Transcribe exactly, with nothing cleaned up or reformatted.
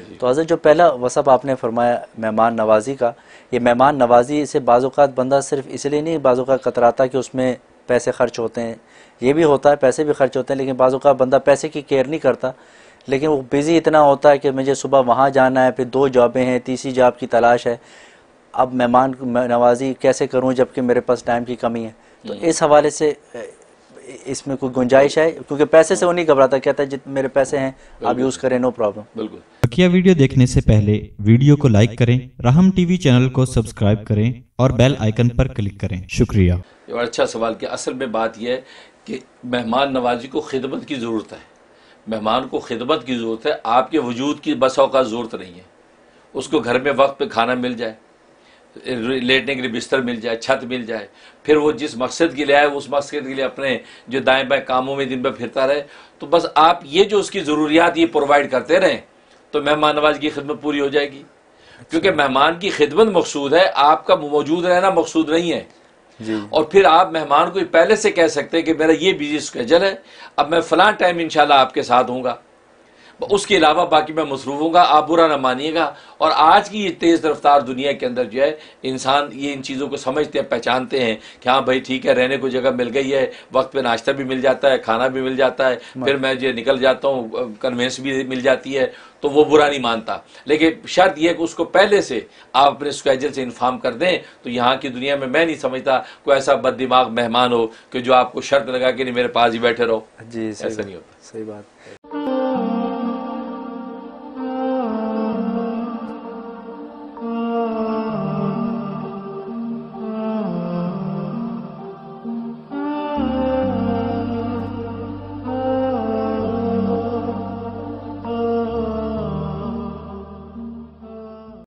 تو حضرت جو پہلا وصف آپ نے فرمایا مہمان نوازی کا، یہ مہمان نوازی سے بعض اوقات بندہ صرف اس لیے نہیں بعض اوقات کتراتا کہ اس میں پیسے خرچ ہوتے ہیں، یہ بھی ہوتا ہے پیسے بھی خرچ ہوتے ہیں، لیکن بعض اوقات بندہ پیسے کی کیئر نہیں کرتا، لیکن وہ بزی اتنا ہوتا ہے کہ مجھے صبح وہاں جانا ہے، پھر دو جابیں ہیں، تیسری جاب کی تلاش ہے، اب مہمان نوازی کیسے کروں جبکہ میرے پاس ٹائم کی کمی ہے. تو اس حوالے سے اس میں کوئی گنجائش ہے؟ کیونکہ پیسے سے وہ نہیں گھبراتا، کہتا ہے جت میرے پیسے ہیں آپ یوز کریں، نو پرابلم. بالکل. بقیہ ویڈیو دیکھنے سے پہلے ویڈیو کو لائک کریں، رحم ٹی وی چینل کو سبسکرائب کریں اور بیل آئیکن پر کلک کریں. شکریہ. یہ بڑا اچھا سوال کیا. اصل میں بات یہ ہے کہ مہمان نوازی کو خدمت کی ضرورت ہے، مہمان کو خدمت کی ضرورت ہے، آپ کے وجود کی بس اوقات ضرورت نہیں ہے. اس کو گھر میں وقت پہ کھانا مل جائے، لیٹنے کے لیے بستر مل جائے، چھت مل جائے، پھر وہ جس مقصد کے لیے آئے اس مقصد کے لیے اپنے جو دائیں بائیں کاموں میں دن بھر پھرتا رہے، تو بس آپ یہ جو اس کی ضروریات یہ پرووائڈ کرتے رہیں تو مہمان نوازی کی خدمت پوری ہو جائے گی. کیونکہ مہمان کی خدمت مقصود ہے، آپ کا موجود رہنا مقصود نہیں ہے. جی. اور پھر آپ مہمان کو پہلے سے کہہ سکتے ہیں کہ میرا یہ بزی اسکیجول ہے، اب میں فلاں ٹائم انشاءاللہ آپ کے ساتھ ہوں گا، اس کے علاوہ باقی میں مصروف ہوں گا، آپ برا نہ مانیے گا. اور آج کی یہ تیز رفتار دنیا کے اندر جو ہے انسان یہ ان چیزوں کو سمجھتے ہیں، پہچانتے ہیں کہ ہاں بھائی ٹھیک ہے، رہنے کو جگہ مل گئی ہے، وقت پہ ناشتہ بھی مل جاتا ہے، کھانا بھی مل جاتا ہے، پھر میں جو نکل جاتا ہوں، کنوینس بھی مل جاتی ہے، تو وہ برا نہیں مانتا. لیکن شرط یہ ہے کہ اس کو پہلے سے آپ اپنے اسکیجول سے انفارم کر دیں. تو یہاں کی دنیا میں میں نہیں سمجھتا کوئی ایسا بد دماغ مہمان ہو کہ جو آپ کو شرط لگا کہ نہیں میرے پاس ہی بیٹھے رہو. جی ایسا نہیں ہوتا. صحیح بات.